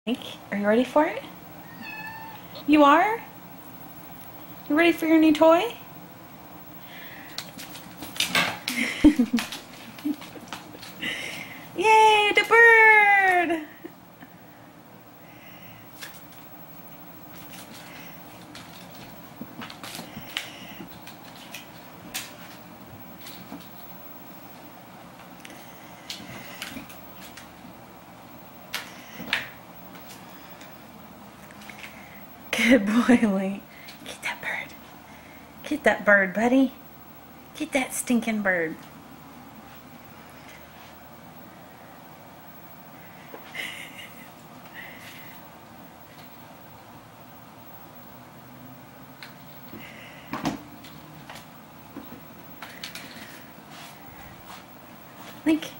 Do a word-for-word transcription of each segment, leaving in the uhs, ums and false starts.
Are you ready for it? You are? You ready for your new toy? Yay, the bird! Good boy, Link. Get that bird. Get that bird, buddy. Get that stinking bird. Link.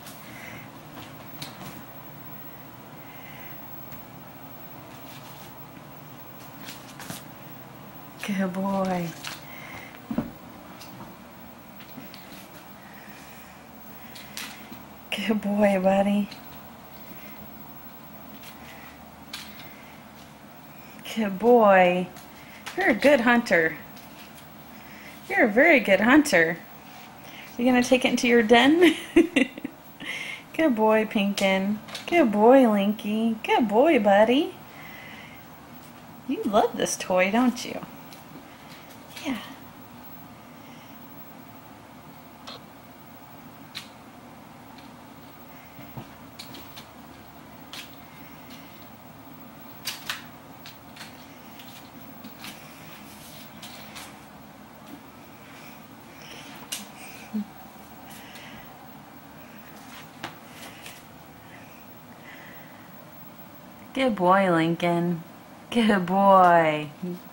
Good boy. Good boy, buddy. Good boy. You're a good hunter. You're a very good hunter. You gonna take it into your den? Good boy, Pinkin. Good boy, Linky. Good boy, buddy. You love this toy, don't you? Yeah. Good boy, Lincoln. Good boy.